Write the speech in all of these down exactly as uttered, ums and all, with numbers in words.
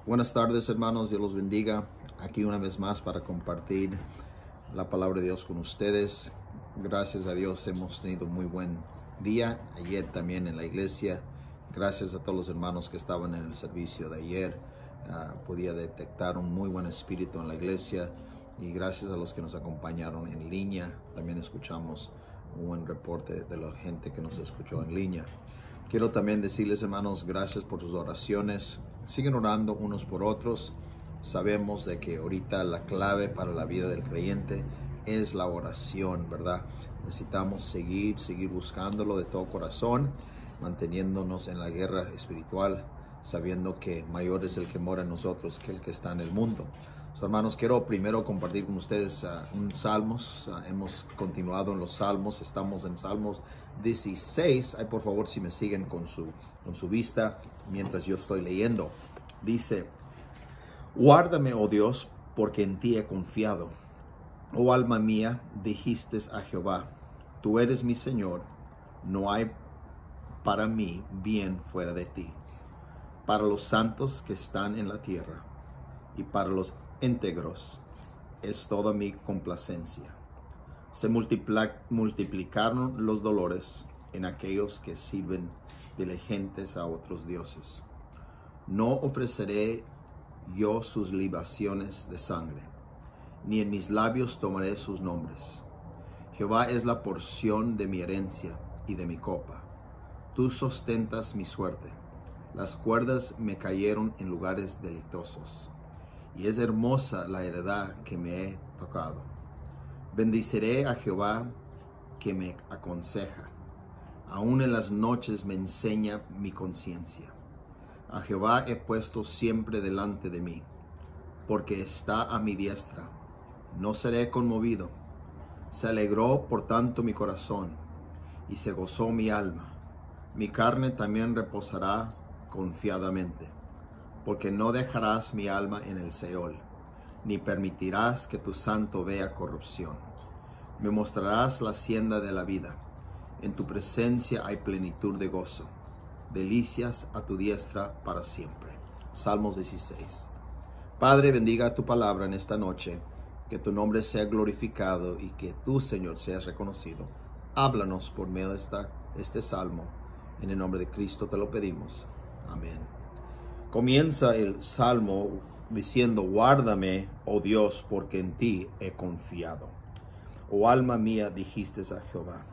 Buenas tardes, hermanos, Dios los bendiga. Aquí una vez más para compartir la palabra de Dios con ustedes. Gracias a Dios hemos tenido muy buen día. Ayer también en la iglesia. Gracias a todos los hermanos que estaban en el servicio de ayer. Uh, podía detectar un muy buen espíritu en la iglesia. Y gracias a los que nos acompañaron en línea. También escuchamos un buen reporte de la gente que nos escuchó en línea. Quiero también decirles, hermanos, gracias por sus oraciones. Siguen orando unos por otros. Sabemos de que ahorita la clave para la vida del creyente es la oración, ¿verdad? Necesitamos seguir, seguir buscándolo de todo corazón, manteniéndonos en la guerra espiritual, sabiendo que mayor es el que mora en nosotros que el que está en el mundo. So, hermanos, quiero primero compartir con ustedes uh, un Salmos. Uh, hemos continuado en los Salmos, estamos en Salmos dieciséis. Ay, por favor, si me siguen con su, con su vista mientras yo estoy leyendo. Dice: guárdame, oh Dios, porque en ti he confiado. Oh alma mía, dijiste a Jehová, tú eres mi Señor, no hay para mí bien fuera de ti. Para los santos que están en la tierra y para los íntegros es toda mi complacencia. Se multipla, multiplicaron los dolores en aquellos que sirven diligentes a otros dioses. No ofreceré yo sus libaciones de sangre, ni en mis labios tomaré sus nombres. Jehová es la porción de mi herencia y de mi copa. Tú sustentas mi suerte. Las cuerdas me cayeron en lugares deleitosos, y es hermosa la heredad que me he tocado. Bendiciré a Jehová que me aconseja. Aún en las noches me enseña mi conciencia. A Jehová he puesto siempre delante de mí, porque está a mi diestra. No seré conmovido. Se alegró por tanto mi corazón, y se gozó mi alma. Mi carne también reposará confiadamente, porque no dejarás mi alma en el Seol, ni permitirás que tu santo vea corrupción. Me mostrarás la hacienda de la vida. En tu presencia hay plenitud de gozo. Delicias a tu diestra para siempre. Salmos dieciséis. Padre, bendiga tu palabra en esta noche. Que tu nombre sea glorificado y que tú, Señor, seas reconocido. Háblanos por medio de esta, este salmo. En el nombre de Cristo te lo pedimos. Amén. Comienza el salmo diciendo: guárdame, oh Dios, porque en ti he confiado. Oh alma mía, dijiste a Jehová.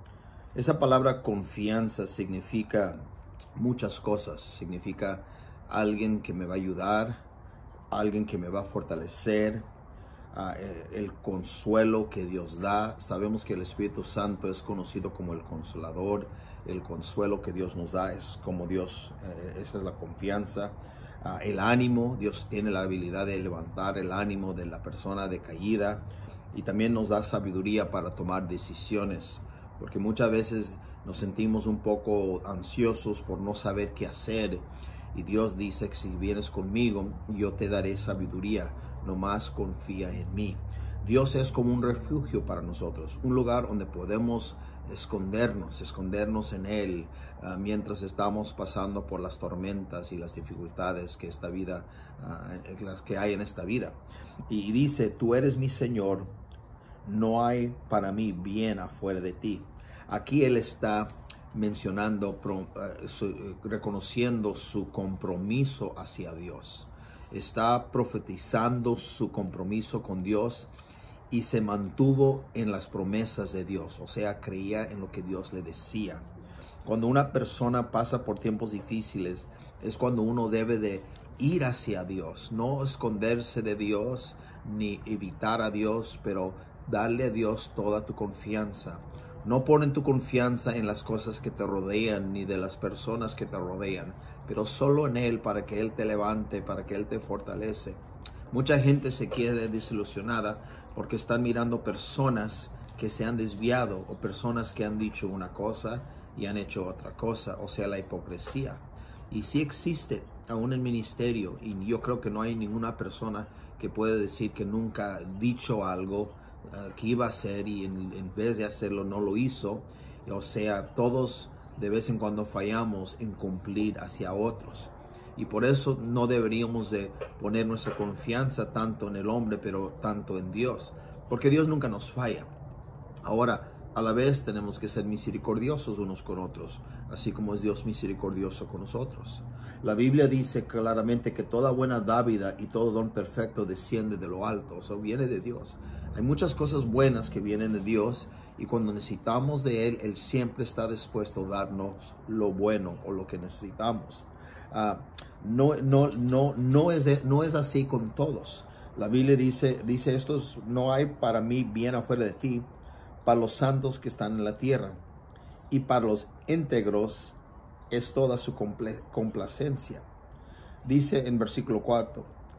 Esa palabra confianza significa muchas cosas. Significa alguien que me va a ayudar, alguien que me va a fortalecer, uh, el consuelo que Dios da. Sabemos que el Espíritu Santo es conocido como el Consolador. El consuelo que Dios nos da es como Dios, eh, esa es la confianza. Uh, el ánimo, Dios tiene la habilidad de levantar el ánimo de la persona decaída, y también nos da sabiduría para tomar decisiones, porque muchas veces nos sentimos un poco ansiosos por no saber qué hacer, y Dios dice que si vienes conmigo, yo te daré sabiduría, nomás confía en mí. Dios es como un refugio para nosotros, un lugar donde podemos escondernos, escondernos en Él uh, mientras estamos pasando por las tormentas y las dificultades que esta vida, uh, las que hay en esta vida. Y dice: tú eres mi Señor, no hay para mí bien afuera de ti. Aquí Él está mencionando, uh, su, uh, reconociendo su compromiso hacia Dios. Está profetizando su compromiso con Dios, y se mantuvo en las promesas de Dios, o sea, creía en lo que Dios le decía. Cuando una persona pasa por tiempos difíciles, es cuando uno debe de ir hacia Dios, no esconderse de Dios, ni evitar a Dios, pero darle a Dios toda tu confianza. No ponen tu confianza en las cosas que te rodean, ni de las personas que te rodean, pero solo en Él, para que Él te levante, para que Él te fortalece. Mucha gente se queda desilusionada porque están mirando personas que se han desviado, o personas que han dicho una cosa y han hecho otra cosa, o sea, la hipocresía. Y sí existe aún en el ministerio, y yo creo que no hay ninguna persona que puede decir que nunca ha dicho algo uh, que iba a hacer, y en, en vez de hacerlo no lo hizo. O sea, todos de vez en cuando fallamos en cumplir hacia otros. Y por eso no deberíamos de poner nuestra confianza tanto en el hombre, pero tanto en Dios. Porque Dios nunca nos falla. Ahora, a la vez tenemos que ser misericordiosos unos con otros, así como es Dios misericordioso con nosotros. La Biblia dice claramente que toda buena dádiva y todo don perfecto desciende de lo alto, o sea, viene de Dios. Hay muchas cosas buenas que vienen de Dios y cuando necesitamos de Él, Él siempre está dispuesto a darnos lo bueno o lo que necesitamos. Uh, no, no, no, no, es, no es así con todos. La Biblia dice, dice esto, no hay para mí bien afuera de ti, para los santos que están en la tierra, y para los íntegros es toda su complacencia. Dice en versículo cuatro,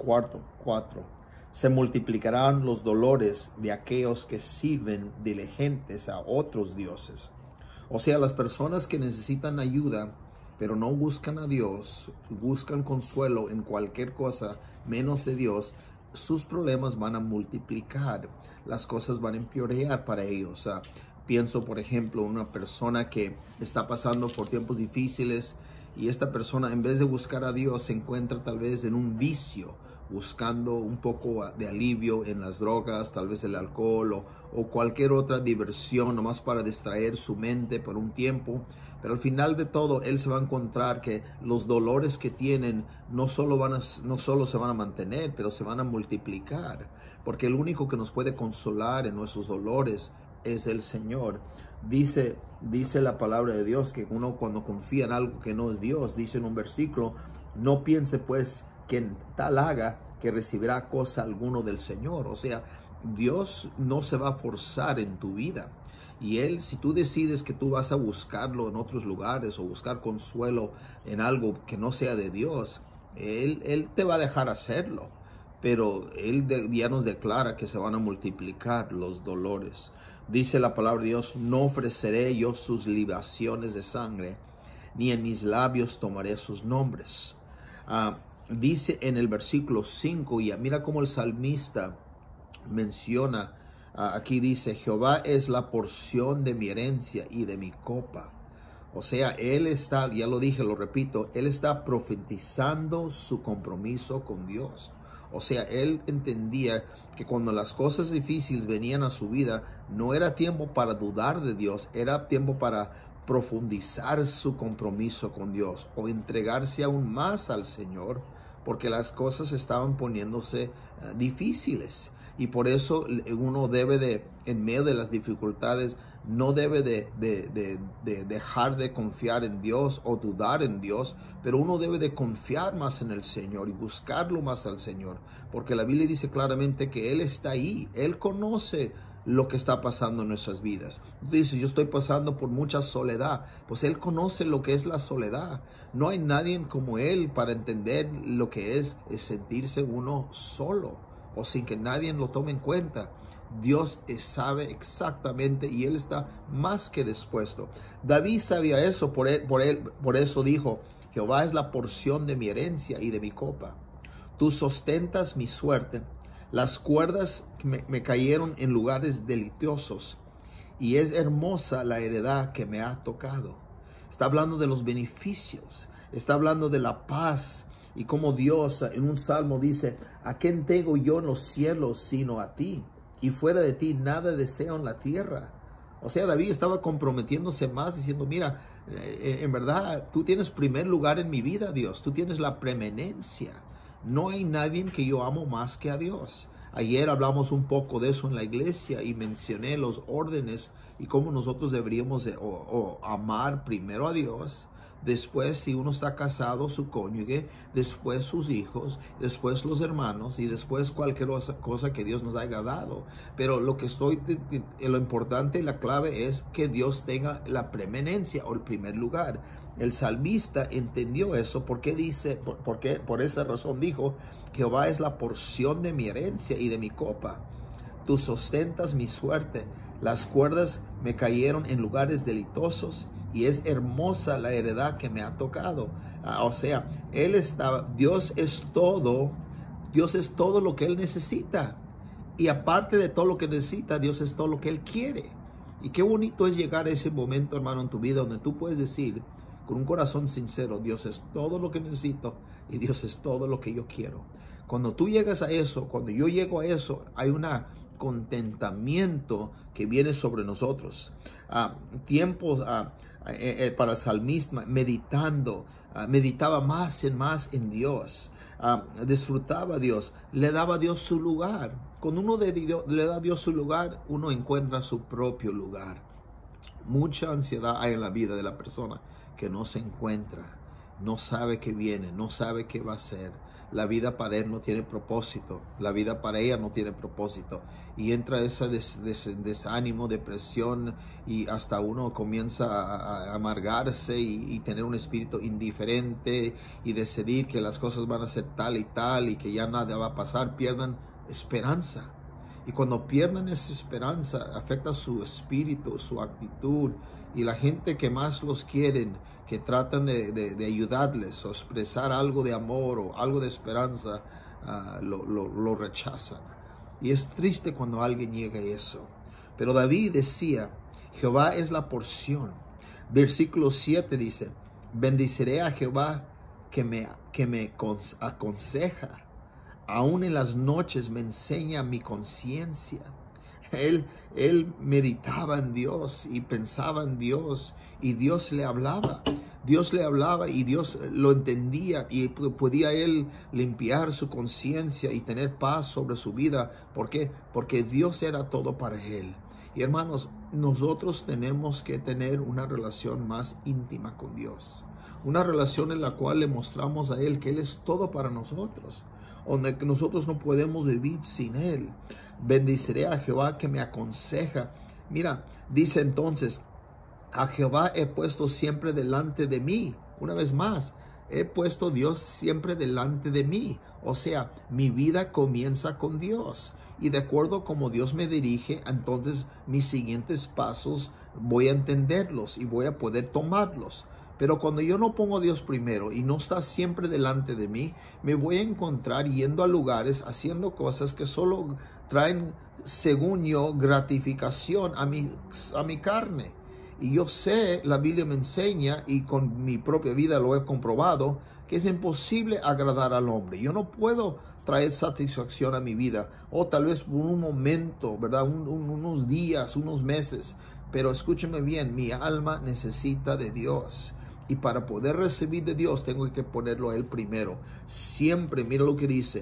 se multiplicarán los dolores de aquellos que sirven diligentes a otros dioses. O sea, las personas que necesitan ayuda, pero no buscan a Dios, buscan consuelo en cualquier cosa menos de Dios, sus problemas van a multiplicar, las cosas van a empeorar para ellos. Uh, pienso, por ejemplo, una persona que está pasando por tiempos difíciles y esta persona, en vez de buscar a Dios, se encuentra tal vez en un vicio, buscando un poco de alivio en las drogas, tal vez el alcohol o, o cualquier otra diversión, nomás para distraer su mente por un tiempo. Pero al final de todo, él se va a encontrar que los dolores que tienen no solo, van a, no solo se van a mantener, pero se van a multiplicar. Porque el único que nos puede consolar en nuestros dolores es el Señor. Dice, dice la palabra de Dios que uno cuando confía en algo que no es Dios, dice en un versículo, no piense pues que en tal haga que recibirá cosa alguno del Señor. O sea, Dios no se va a forzar en tu vida. Y Él, si tú decides que tú vas a buscarlo en otros lugares o buscar consuelo en algo que no sea de Dios, Él, él te va a dejar hacerlo. Pero Él de, ya nos declara que se van a multiplicar los dolores. Dice la palabra de Dios, no ofreceré yo sus libaciones de sangre, ni en mis labios tomaré sus nombres. Uh, dice en el versículo cinco, y mira cómo el salmista menciona, aquí dice, Jehová es la porción de mi herencia y de mi copa. O sea, él está, ya lo dije, lo repito, él está profetizando su compromiso con Dios. O sea, él entendía que cuando las cosas difíciles venían a su vida, no era tiempo para dudar de Dios, era tiempo para profundizar su compromiso con Dios o entregarse aún más al Señor, porque las cosas estaban poniéndose uh, difíciles. Y por eso uno debe de, en medio de las dificultades, no debe de, de, de, de dejar de confiar en Dios o dudar en Dios, pero uno debe de confiar más en el Señor y buscarlo más al Señor, porque la Biblia dice claramente que Él está ahí, Él conoce lo que está pasando en nuestras vidas. Dice, yo estoy pasando por mucha soledad. Pues Él conoce lo que es la soledad. No hay nadie como Él para entender lo que es, es sentirse uno solo o sin que nadie lo tome en cuenta. Dios sabe exactamente y Él está más que dispuesto. David sabía eso, por, él, por, él, por eso dijo, Jehová es la porción de mi herencia y de mi copa. Tú sustentas mi suerte. Las cuerdas me, me cayeron en lugares deliciosos y es hermosa la heredad que me ha tocado. Está hablando de los beneficios, está hablando de la paz y como Dios en un salmo dice, ¿a quién tengo yo en los cielos sino a ti? Y fuera de ti nada deseo en la tierra. O sea, David estaba comprometiéndose más diciendo, mira, eh, en verdad tú tienes primer lugar en mi vida, Dios, tú tienes la preeminencia. No hay nadie que yo amo más que a Dios. Ayer hablamos un poco de eso en la iglesia y mencioné los órdenes y cómo nosotros deberíamos de, o, o amar primero a Dios, después si uno está casado, su cónyuge, después sus hijos, después los hermanos y después cualquier cosa que Dios nos haya dado. Pero lo que estoy, lo importante y la clave es que Dios tenga la preeminencia o el primer lugar. El salmista entendió eso porque dice, por, porque, por esa razón dijo, Jehová es la porción de mi herencia y de mi copa. Tú sustentas mi suerte. Las cuerdas me cayeron en lugares deleitosos y es hermosa la heredad que me ha tocado. Ah, o sea, Él está, Dios es todo, Dios es todo lo que Él necesita. Y aparte de todo lo que necesita, Dios es todo lo que Él quiere. Y qué bonito es llegar a ese momento, hermano, en tu vida donde tú puedes decir con un corazón sincero, Dios es todo lo que necesito y Dios es todo lo que yo quiero. Cuando tú llegas a eso, cuando yo llego a eso, hay un contentamiento que viene sobre nosotros. Uh, tiempos uh, eh, eh, para el salmista, meditando, uh, meditaba más y más en Dios. Uh, disfrutaba a Dios, le daba a Dios su lugar. Cuando uno de Dios, le da a Dios su lugar, uno encuentra su propio lugar. Mucha ansiedad hay en la vida de la persona que no se encuentra, no sabe qué viene, no sabe qué va a hacer. La vida para él no tiene propósito, la vida para ella no tiene propósito. Y entra ese des, des, desánimo, depresión, y hasta uno comienza a, a amargarse y, y tener un espíritu indiferente y decidir que las cosas van a ser tal y tal y que ya nada va a pasar. Pierdan esperanza. Y cuando pierden esa esperanza, afecta su espíritu, su actitud. Y la gente que más los quieren, que tratan de, de, de ayudarles o expresar algo de amor o algo de esperanza, uh, lo, lo, lo rechazan. Y es triste cuando alguien llega a eso. Pero David decía, Jehová es la porción. Versículo siete dice, bendiciré a Jehová que me, que me aconseja. Aún en las noches me enseña mi conciencia. Él, él meditaba en Dios y pensaba en Dios y Dios le hablaba. Dios le hablaba y Dios lo entendía y podía él limpiar su conciencia y tener paz sobre su vida. ¿Por qué? Porque Dios era todo para él. Y hermanos, nosotros tenemos que tener una relación más íntima con Dios. Una relación en la cual le mostramos a Él que Él es todo para nosotros, donde nosotros no podemos vivir sin Él. Bendiciré a Jehová que me aconseja. Mira, dice entonces, a Jehová he puesto siempre delante de mí. Una vez más, he puesto Dios siempre delante de mí. O sea, mi vida comienza con Dios. Y de acuerdo como Dios me dirige, entonces mis siguientes pasos voy a entenderlos y voy a poder tomarlos. Pero cuando yo no pongo a Dios primero y no está siempre delante de mí, me voy a encontrar yendo a lugares, haciendo cosas que solo traen, según yo, gratificación a mi, a mi carne. Y yo sé, la Biblia me enseña, y con mi propia vida lo he comprobado, que es imposible agradar al hombre. Yo no puedo traer satisfacción a mi vida, o tal vez por un momento, ¿verdad? Un, un, unos días, unos meses. Pero escúcheme bien, mi alma necesita de Dios. Y para poder recibir de Dios, tengo que ponerlo a Él primero. Siempre, mira lo que dice.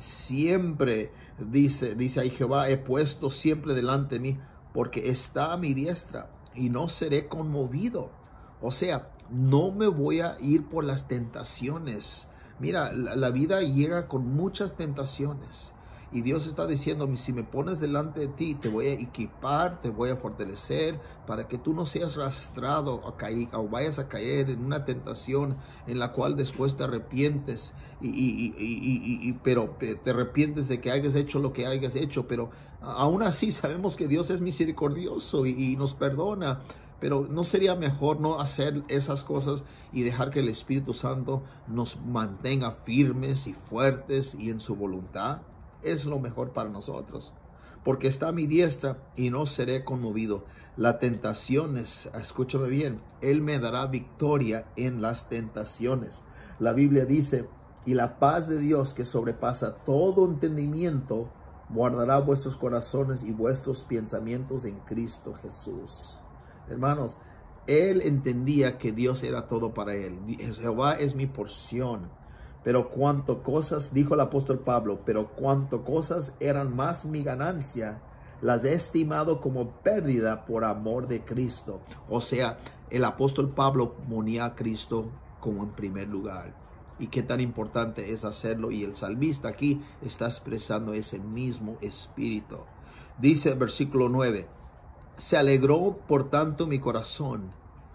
Siempre, dice, dice ahí Jehová, he puesto siempre delante de mí, porque está a mi diestra, y no seré conmovido. O sea, no me voy a ir por las tentaciones. Mira, la, la vida llega con muchas tentaciones. Y Dios está diciendo, si me pones delante de ti, te voy a equipar, te voy a fortalecer, para que tú no seas arrastrado o, caer, o vayas a caer en una tentación en la cual después te arrepientes. Y, y, y, y, y, pero te arrepientes de que hayas hecho lo que hayas hecho. Pero aún así sabemos que Dios es misericordioso y, y nos perdona. Pero ¿no sería mejor no hacer esas cosas y dejar que el Espíritu Santo nos mantenga firmes y fuertes y en su voluntad? Es lo mejor para nosotros, porque está a mi diestra y no seré conmovido. Las tentaciones, escúchame bien, Él me dará victoria en las tentaciones. La Biblia dice, y la paz de Dios que sobrepasa todo entendimiento, guardará vuestros corazones y vuestros pensamientos en Cristo Jesús. Hermanos, Él entendía que Dios era todo para Él. Jehová es mi porción. Pero cuanto cosas, dijo el apóstol Pablo, pero cuanto cosas eran más mi ganancia, las he estimado como pérdida por amor de Cristo. O sea, el apóstol Pablo ponía a Cristo como en primer lugar. Y qué tan importante es hacerlo. Y el salmista aquí está expresando ese mismo espíritu. Dice el versículo nueve, se alegró por tanto mi corazón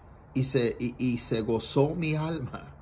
y se, y, y se gozó mi alma.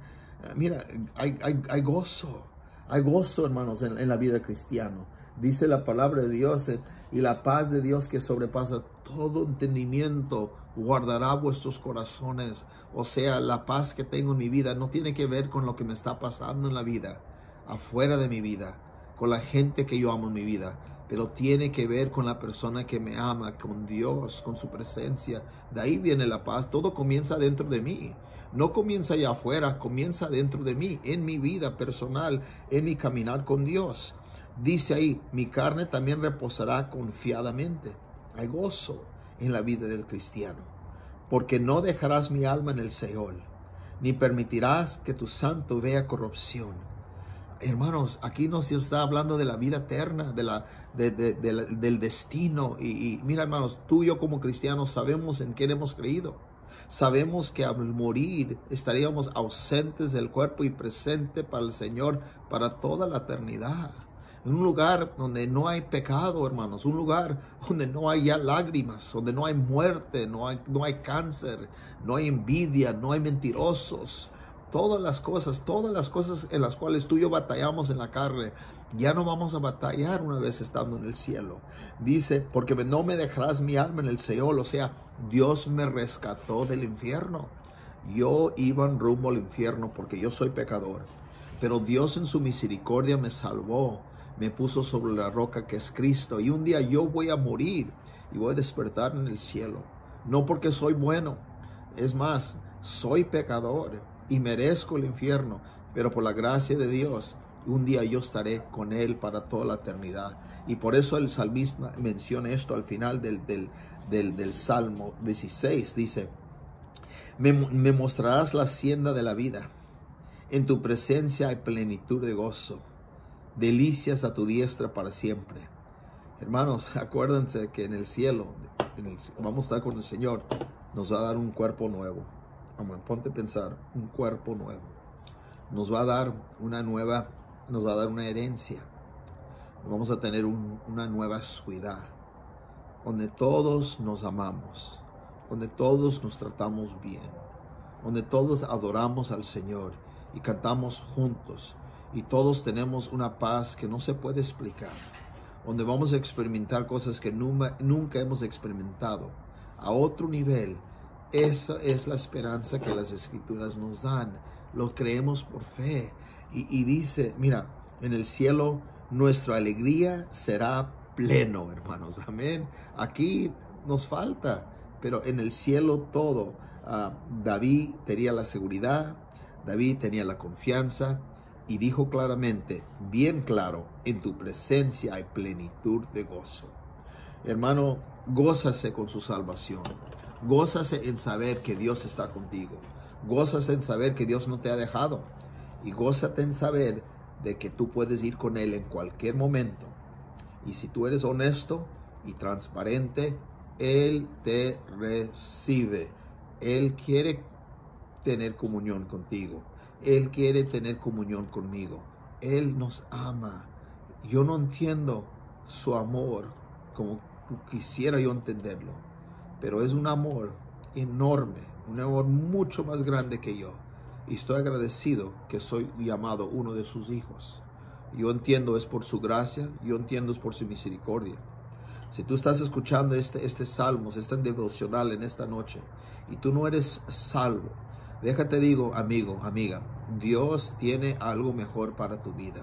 Mira, hay, hay, hay gozo, hay gozo, hermanos, en, en la vida cristiana. Dice la palabra de Dios, eh, y la paz de Dios que sobrepasa todo entendimiento, guardará vuestros corazones. O sea, la paz que tengo en mi vida no tiene que ver con lo que me está pasando en la vida, afuera de mi vida, con la gente que yo amo en mi vida, pero tiene que ver con la persona que me ama, con Dios, con su presencia. De ahí viene la paz, todo comienza dentro de mí. No comienza allá afuera, comienza dentro de mí, en mi vida personal, en mi caminar con Dios. Dice ahí, mi carne también reposará confiadamente. Hay gozo en la vida del cristiano, porque no dejarás mi alma en el Seol, ni permitirás que tu santo vea corrupción. Hermanos, aquí nos está hablando de la vida eterna, de la, de, de, de la, del destino. Y, y mira, hermanos, tú y yo como cristianos sabemos en quién hemos creído. Sabemos que al morir estaríamos ausentes del cuerpo y presente para el Señor para toda la eternidad. En un lugar donde no hay pecado, hermanos. Un lugar donde no hay ya lágrimas, donde no hay muerte, no hay, no hay cáncer, no hay envidia, no hay mentirosos. Todas las cosas, todas las cosas en las cuales tú y yo batallamos en la carne, ya no vamos a batallar una vez estando en el cielo. Dice, porque no me dejarás mi alma en el Seol. O sea, Dios me rescató del infierno. Yo iba en rumbo al infierno porque yo soy pecador. Pero Dios en su misericordia me salvó. Me puso sobre la roca que es Cristo. Y un día yo voy a morir y voy a despertar en el cielo. No porque soy bueno. Es más, soy pecador y merezco el infierno. Pero por la gracia de Dios, un día yo estaré con Él para toda la eternidad. Y por eso el salmista menciona esto al final del, del, del, del Salmo dieciséis. Dice, me, me mostrarás la hacienda de la vida. En tu presencia hay plenitud de gozo. Delicias a tu diestra para siempre. Hermanos, acuérdense que en el cielo, en el, vamos a estar con el Señor. Nos va a dar un cuerpo nuevo. Vamos, ponte a pensar, un cuerpo nuevo. Nos va a dar una nueva, nos va a dar una herencia. Vamos a tener un, una nueva ciudad, donde todos nos amamos, donde todos nos tratamos bien, donde todos adoramos al Señor y cantamos juntos. Y todos tenemos una paz que no se puede explicar, donde vamos a experimentar cosas que nunca, nunca hemos experimentado, a otro nivel. Esa es la esperanza que las Escrituras nos dan. Lo creemos por fe. Y, y dice, mira, en el cielo nuestra alegría será pleno, hermanos. Amén. Aquí nos falta, pero en el cielo todo. Uh, David tenía la seguridad, David tenía la confianza. Y dijo claramente, bien claro, en tu presencia hay plenitud de gozo. Hermano, gózase con su salvación. Gózase en saber que Dios está contigo. Gózase en saber que Dios no te ha dejado. Y gózate en saber de que tú puedes ir con Él en cualquier momento. Y si tú eres honesto y transparente, Él te recibe. Él quiere tener comunión contigo. Él quiere tener comunión conmigo. Él nos ama. Yo no entiendo su amor como quisiera yo entenderlo, pero es un amor enorme, un amor mucho más grande que yo. Y estoy agradecido que soy llamado uno de sus hijos. Yo entiendo es por su gracia, yo entiendo es por su misericordia. Si tú estás escuchando este, este salmos, este devocional en esta noche, y tú no eres salvo, déjate digo, amigo, amiga, Dios tiene algo mejor para tu vida.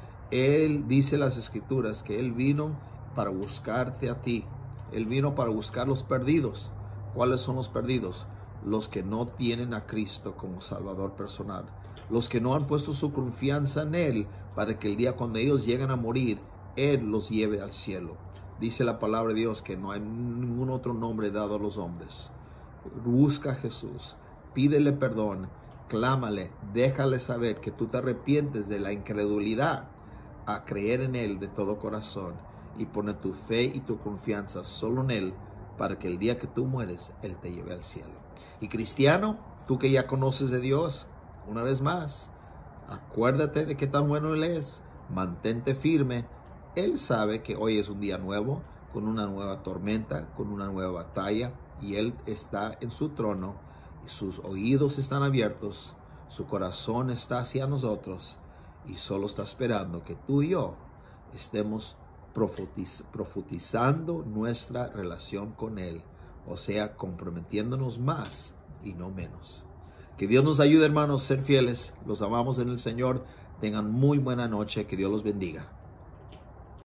Él dice en las Escrituras que Él vino para buscarte a ti. Él vino para buscar los perdidos. ¿Cuáles son los perdidos? Los que no tienen a Cristo como Salvador personal. Los que no han puesto su confianza en Él para que el día cuando ellos lleguen a morir, Él los lleve al cielo. Dice la palabra de Dios que no hay ningún otro nombre dado a los hombres. Busca a Jesús. Pídele perdón, clámale, déjale saber que tú te arrepientes de la incredulidad a creer en Él de todo corazón y poner tu fe y tu confianza solo en Él para que el día que tú mueres, Él te lleve al cielo. Y cristiano, tú que ya conoces de Dios, una vez más, acuérdate de qué tan bueno Él es, mantente firme. Él sabe que hoy es un día nuevo, con una nueva tormenta, con una nueva batalla, y Él está en su trono. Sus oídos están abiertos, su corazón está hacia nosotros y solo está esperando que tú y yo estemos profetiz profetizando nuestra relación con Él, o sea, comprometiéndonos más y no menos. Que Dios nos ayude, hermanos, a ser fieles. Los amamos en el Señor. Tengan muy buena noche. Que Dios los bendiga.